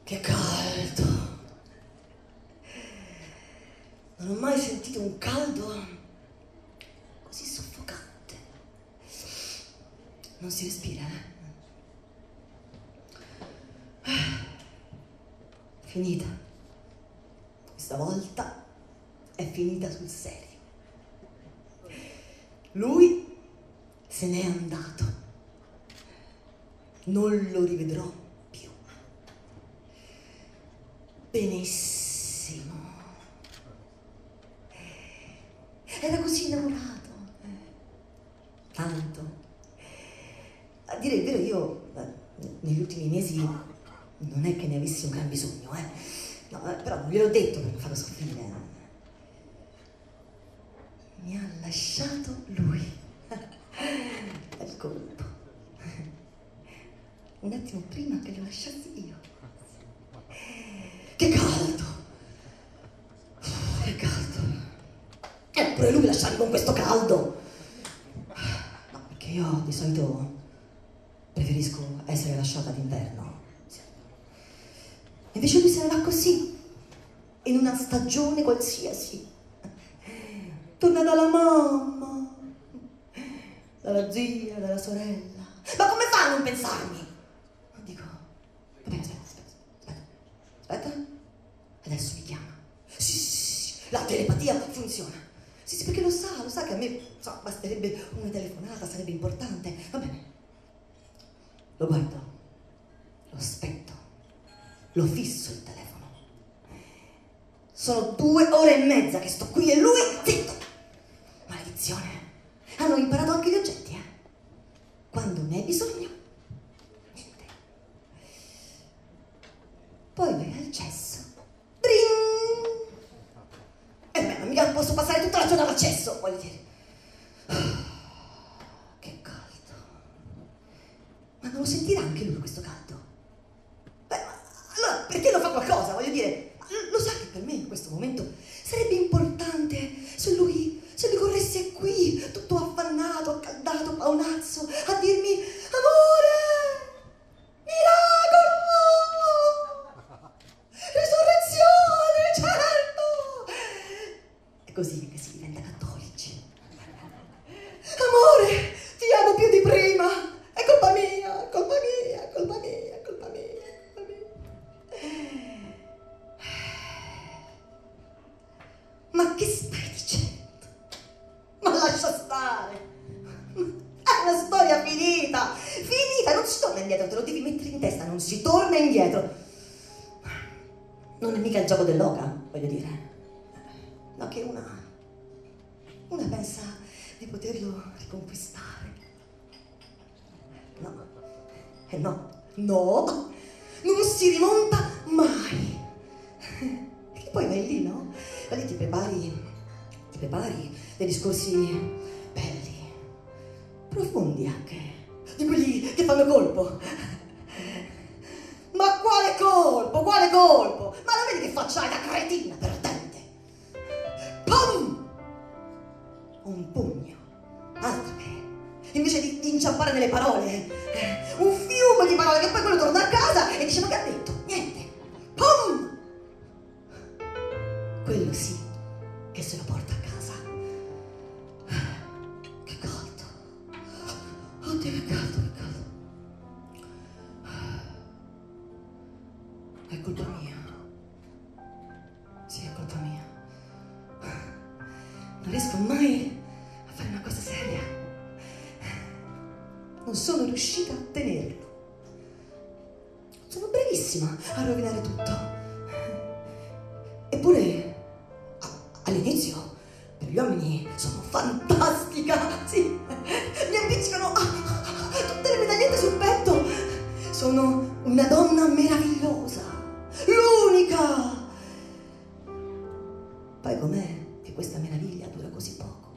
Che caldo! Non ho mai sentito un caldo così soffocante. Non si respira, Finita. Questa volta è finita sul serio. Lui se n'è andato. Non lo rivedrò più. Benissimo. Era così innamorato. Tanto. A dire il vero, io negli ultimi mesi non è che ne avessi un gran bisogno, No, però non gliel'ho detto per non farlo soffrire. Mi ha lasciato lui. Al colpo. Un attimo prima che lo lasciassi io. Che caldo! Che caldo! Eppure lui lasciarmi con questo caldo! No, perché io di solito preferisco essere lasciata d'inverno. Invece lui se ne va così, in una stagione qualsiasi. Torna dalla mamma, dalla zia, dalla sorella. Ma come fa a non pensarmi? Dico, vabbè, aspetta. Adesso mi chiama. Sì, la telepatia funziona. Sì, perché lo sa che a me basterebbe una telefonata, sarebbe importante. Va bene. Lo guardo, lo aspetto, lo fisso il telefono. Sono 2 ore e mezza che sto qui e lui zitto. Maledizione. Hanno imparato anche gli oggetti, Quando ne hai bisogno, niente. Poi vai al cesso. Dring! E beh, non mica posso passare tutta la giornata al cesso, voglio dire. Che caldo. Ma non lo sentirà anche lui questo caldo? Beh, ma allora perché non fa qualcosa? Voglio dire, lo sa che per me in questo momento sarebbe importante se lui corresse qui, tutto affannato, accaldato, paonazzo, a dirmi: amore, miracolo, risurrezione, certo! È così che si diventa cattolici. Amore, ti amo più di prima, è colpa mia, colpa mia, colpa mia, colpa mia, colpa mia. Ma che stai dicendo? Ma lascia stare! È una storia finita! Finita! Non si torna indietro, te lo devi mettere in testa, non si torna indietro! Non è mica il gioco dell'oca, voglio dire. No, che una pensa di poterlo riconquistare. No. No! Non si rimonta mai! Che poi vai lì, no? Vai lì, ti prepari dei discorsi belli, profondi anche, di quelli che fanno colpo. Ma quale colpo? Quale colpo? Ma la vedi che faccia hai da cretina perdente? Pum! Un pugno, altro che. Invece di inciampare nelle parole, un fiume di parole che poi quello torna a casa e dice: ma che ha detto? Niente. Pum! Quello sì che se lo porta a casa. Che caldo. Oddio, che caldo, che caldo. È colpa mia. Sì, è colpa mia. Non riesco mai a fare una cosa seria. Non sono riuscita a tenerlo. Sono bravissima a rovinare tutto. Eppure all'inizio per gli uomini sono fantastica, sì, mi appiccicano tutte le medagliette sul petto. Sono una donna meravigliosa, l'unica. Poi com'è che questa meraviglia dura così poco?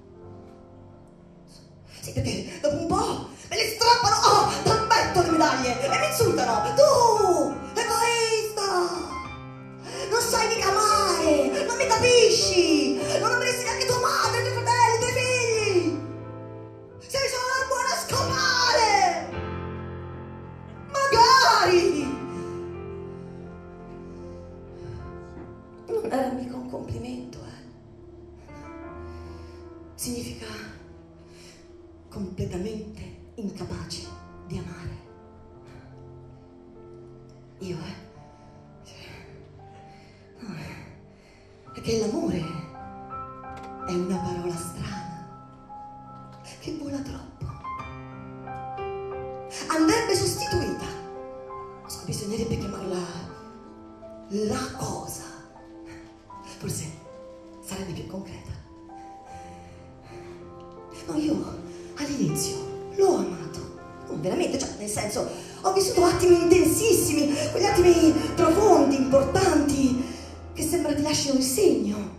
Sì, perché dopo un po' me le strappano dal petto le medaglie e mi insultano: tu, egoista, non sai mica amare, non mi capisci, non avresti neanche tua madre, tuoi fratelli, i tuoi figli, sei solo una buona a scopare, magari. Io, no, è che l'amore è una parola strana che vola troppo. Andrebbe sostituita. Non so, bisognerebbe chiamarla la cosa. Forse sarebbe più concreta. No, io all'inizio l'ho amato. Non veramente, cioè, nel senso, ho vissuto attimi intensissimi, quegli attimi profondi, importanti, che sembra ti lasciano il segno.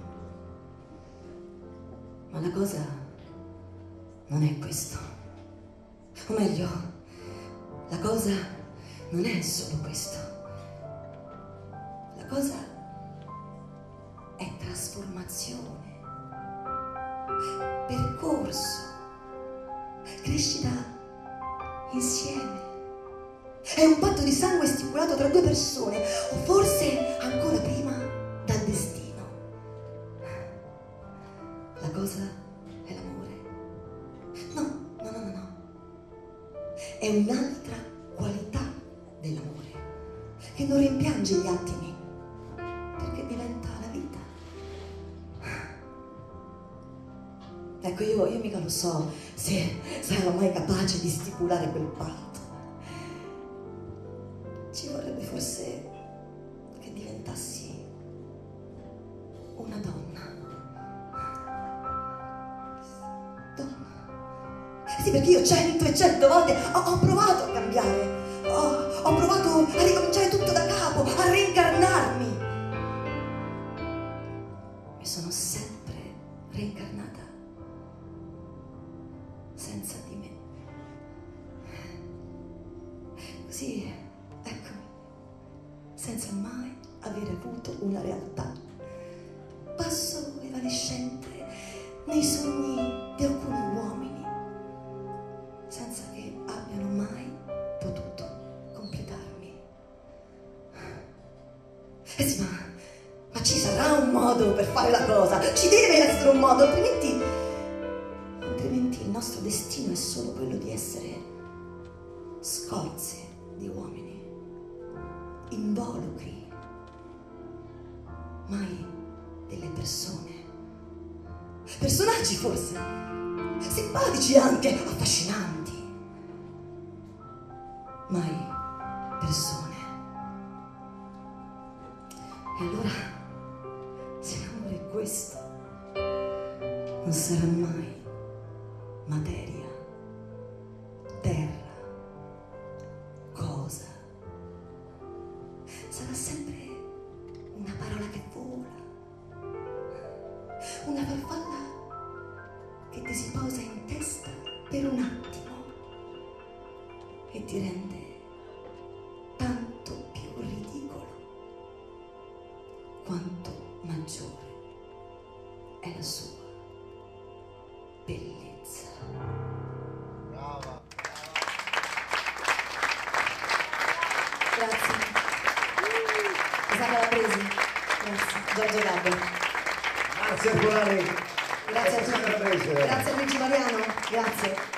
Ma la cosa non è questo. O meglio, la cosa non è solo questo. La cosa è trasformazione, percorso, crescita insieme. È un patto di sangue stipulato tra due persone, o forse ancora prima dal destino. La cosa è l'amore. No. È un'altra qualità dell'amore che non rimpiange gli attimi, perché diventa la vita. Ecco, io mica lo so se sarò mai capace di stipulare quel patto. Ci vorrebbe forse che diventassi una donna. Sì, perché io 100 e 100 volte ho provato a cambiare. Ho provato a ricominciare tutto da capo, a reincarnarmi. Mi sono sempre reincarnata senza di me. Così, eccomi, senza mai avere avuto una realtà. Passo evanescente nei sogni di alcuni uomini, senza che abbiano mai potuto completarmi. Sì, ma ci sarà un modo per fare la cosa, ci deve essere un modo, altrimenti il nostro destino è solo quello di essere scorze di uomini, involucri, mai delle persone. Personaggi forse, simpatici anche, affascinanti, mai persone. E allora, se l'amore è questo, non sarà mai materia, terra, cosa. Sarà sempre una parola che vola, una farfalla che ti si posa in testa per un attimo e ti rende tanto più ridicolo quanto maggiore è la sua bellezza. Brava. Grazie. Esatto, l'ha presi. Grazie. Giorgio Gabbo. Grazie a Polari. Grazie a tutti. Grazie a Luigi Mariano. Grazie.